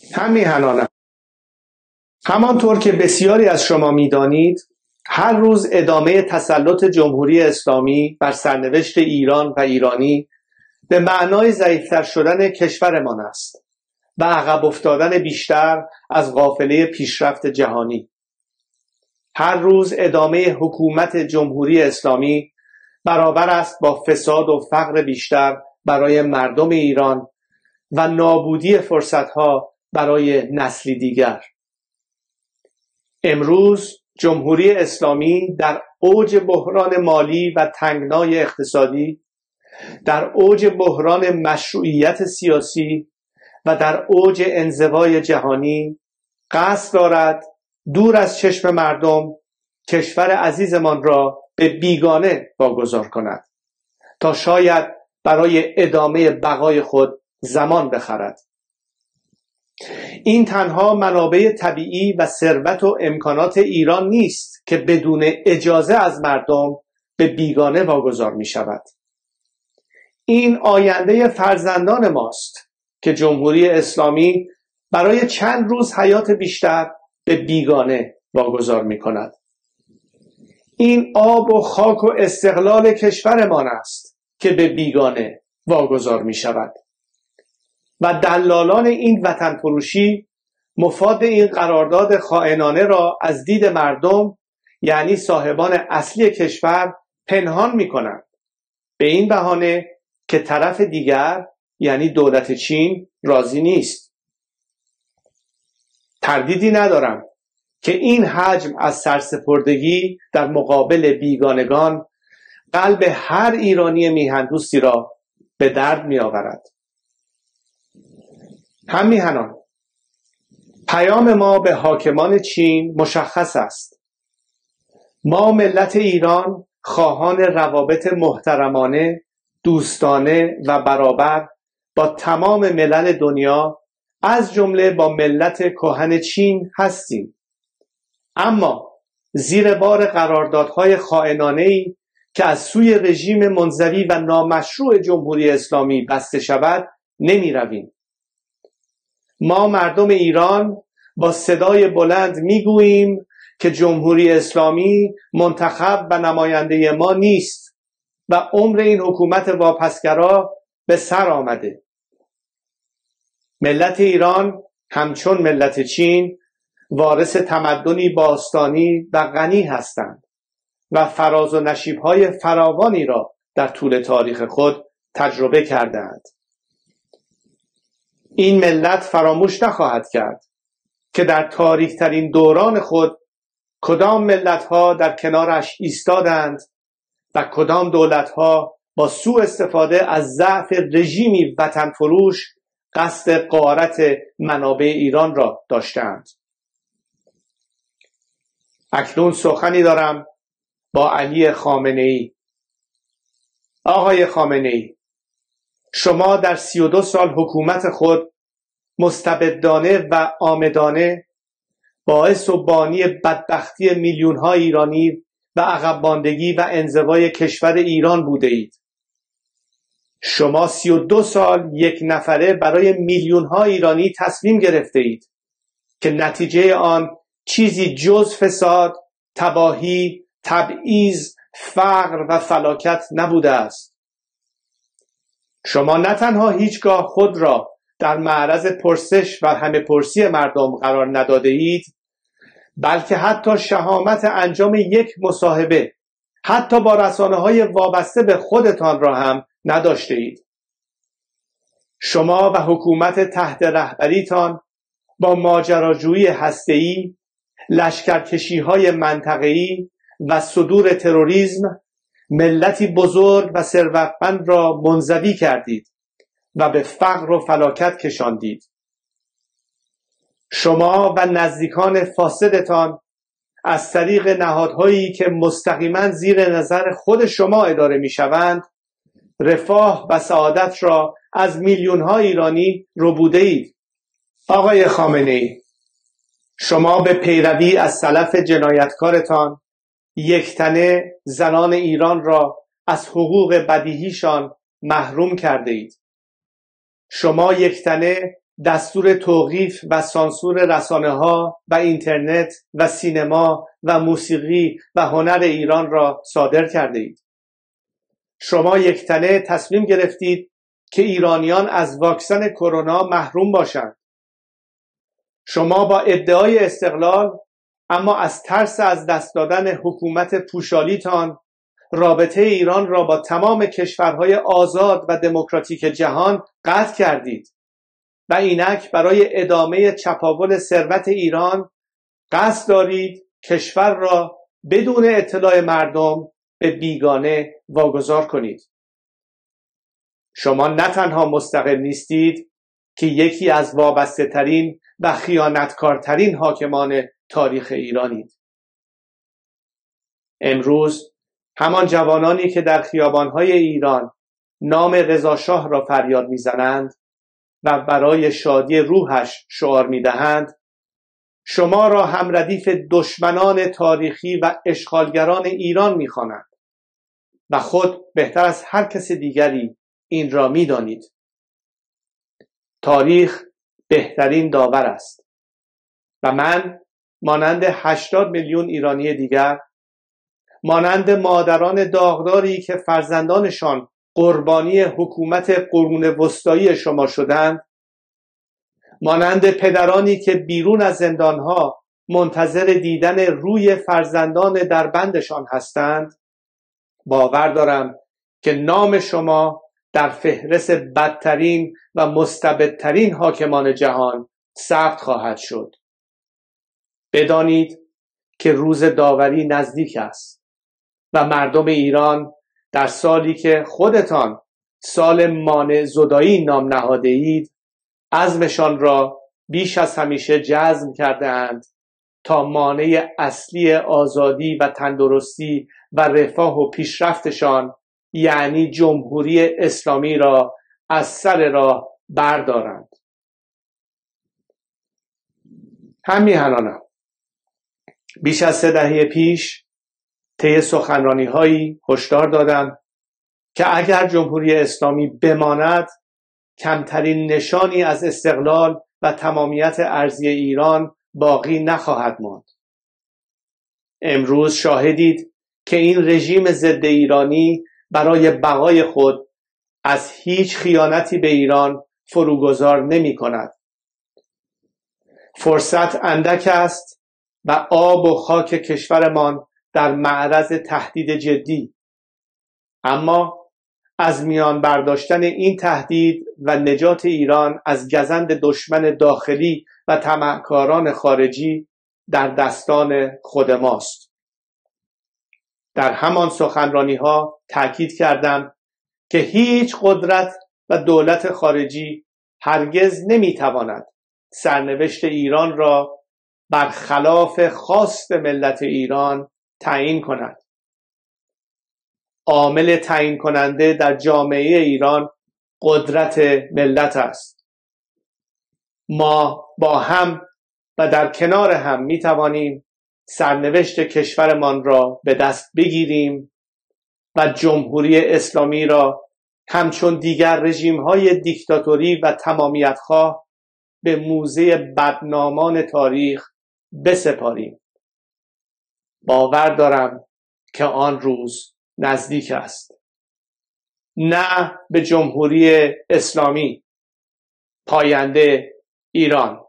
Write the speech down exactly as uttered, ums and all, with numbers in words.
همیهنانم. همانطور که بسیاری از شما می‌دانید، هر روز ادامه تسلط جمهوری اسلامی بر سرنوشت ایران و ایرانی به معنای ضعیف‌تر شدن کشورمان است و عقب افتادن بیشتر از قافله پیشرفت جهانی. هر روز ادامه حکومت جمهوری اسلامی برابر است با فساد و فقر بیشتر برای مردم ایران و نابودی فرصت‌ها برای نسلی دیگر. امروز جمهوری اسلامی در اوج بحران مالی و تنگنای اقتصادی، در اوج بحران مشروعیت سیاسی و در اوج انزوای جهانی قصد دارد دور از چشم مردم کشور عزیزمان را به بیگانه واگذار کند تا شاید برای ادامه بقای خود زمان بخرد. این تنها منابع طبیعی و ثروت و امکانات ایران نیست که بدون اجازه از مردم به بیگانه واگذار می شود. این آینده فرزندان ماست که جمهوری اسلامی برای چند روز حیات بیشتر به بیگانه واگذار می کند. این آب و خاک و استقلال کشورمان است که به بیگانه واگذار می شود و دلالان این وطن فروشی مفاد این قرارداد خائنانه را از دید مردم، یعنی صاحبان اصلی کشور، پنهان می کنند به این بهانه که طرف دیگر، یعنی دولت چین، راضی نیست. تردیدی ندارم که این حجم از سرسپردگی در مقابل بیگانگان قلب هر ایرانی میهندوستی را به درد می آورد. هم میهنان، پیام ما به حاکمان چین مشخص است. ما ملت ایران خواهان روابط محترمانه، دوستانه و برابر با تمام ملل دنیا از جمله با ملت کهن چین هستیم. اما زیر بار قراردادهای خائنانه‌ای که از سوی رژیم منزوی و نامشروع جمهوری اسلامی بسته شود نمی رویم. ما مردم ایران با صدای بلند می گوییم که جمهوری اسلامی منتخب و نماینده ما نیست و عمر این حکومت واپسگرا به سر آمده. ملت ایران همچون ملت چین وارث تمدنی باستانی و غنی هستند و فراز و نشیب‌های فراوانی را در طول تاریخ خود تجربه کردند. این ملت فراموش نخواهد کرد که در تاریک‌ترین دوران خود کدام ملت‌ها در کنارش ایستادند و کدام دولت‌ها با سوء استفاده از ضعف رژیمی وطن فروش قصد غارت منابع ایران را داشتند. اکنون سخنی دارم با علی خامنه‌ای. آقای خامنه‌ای، شما در سی و دو سال حکومت خود مستبدانه و آمدانه باعث و بانی بدبختی میلیون‌ها ایرانی و عقب ماندگی و انزوای کشور ایران بوده اید. شما سی و دو سال یک نفره برای میلیون‌ها ایرانی تصمیم گرفته اید که نتیجه آن چیزی جز فساد، تباهی، تبعیض، فقر و فلاکت نبوده است. شما نه تنها هیچگاه خود را در معرض پرسش و همه پرسی مردم قرار نداده اید، بلکه حتی شهامت انجام یک مصاحبه حتی با رسانه‌های وابسته به خودتان را هم نداشته اید. شما و حکومت تحت رهبریتان با ماجراجویی هسته‌ای، لشکرکشی‌های منطقه‌ای و صدور تروریسم ملتی بزرگ و ثروتمند را منزوی کردید و به فقر و فلاکت کشاندید. شما و نزدیکان فاسدتان از طریق نهادهایی که مستقیما زیر نظر خود شما اداره می‌شوند، رفاه و سعادت را از میلیون‌ها ایرانی ربوده اید. آقای خامنه‌ای، شما به پیروی از سلف جنایتکارتان یکتنه زنان ایران را از حقوق بدیهیشان محروم کرده اید. شما یکتنه دستور توقیف و سانسور رسانه‌ها و اینترنت و سینما و موسیقی و هنر ایران را صادر کرده اید. شما یکتنه تصمیم گرفتید که ایرانیان از واکسن کرونا محروم باشند. شما با ادعای استقلال اما از ترس از دست دادن حکومت پوشالیتان رابطه ایران را با تمام کشورهای آزاد و دموکراتیک جهان قطع کردید و اینک برای ادامه چپاول ثروت ایران قصد دارید کشور را بدون اطلاع مردم به بیگانه واگذار کنید. شما نه تنها مستقل نیستید که یکی از وابسته ترین و خیانتکارترین حاکمان تاریخ ایرانید. امروز همان جوانانی که در خیابانهای ایران نام رضا شاه را فریاد میزنند و برای شادی روحش شعار میدهند، شما را هم ردیف دشمنان تاریخی و اشغالگران ایران میخوانند و خود بهتر از هر کس دیگری این را میدانید. تاریخ بهترین داور است و من مانند هشتاد میلیون ایرانی دیگر، مانند مادران داغداری که فرزندانشان قربانی حکومت قرون وسطایی شما شدند، مانند پدرانی که بیرون از زندانها منتظر دیدن روی فرزندان در بندشان هستند، باور دارم که نام شما در فهرست بدترین و مستبدترین حاکمان جهان ثبت خواهد شد. بدانید که روز داوری نزدیک است و مردم ایران در سالی که خودتان سال مانع زدایی نام نهاده اید، عزمشان را بیش از همیشه جزم کرده اند تا مانع اصلی آزادی و تندرستی و رفاه و پیشرفتشان یعنی جمهوری اسلامی را از سر راه بردارند. هم میهنانم، بیش از سه دهه پیش طی سخنرانی‌هایی هشدار دادم که اگر جمهوری اسلامی بماند، کمترین نشانی از استقلال و تمامیت ارضی ایران باقی نخواهد ماند. امروز شاهدید که این رژیم ضد ایرانی برای بقای خود از هیچ خیانتی به ایران فروگذار نمی کند. فرصت اندک است و آب و خاک کشورمان در معرض تهدید جدی، اما از میان برداشتن این تهدید و نجات ایران از گزند دشمن داخلی و طمعکاران خارجی در دستان خود ماست. در همان سخنرانی ها تاکید کردم که هیچ قدرت و دولت خارجی هرگز نمیتواند سرنوشت ایران را برخلاف خواست ملت ایران تعیین کند. عامل تعیین کننده در جامعه ایران قدرت ملت است. ما با هم و در کنار هم می توانیم سرنوشت کشورمان را به دست بگیریم و جمهوری اسلامی را همچون دیگر رژیم‌های دیکتاتوری و تمامیت‌خواه به موزه بدنامان تاریخ بسپاریم. باور دارم که آن روز نزدیک است. نه به جمهوری اسلامی، پاینده ایران.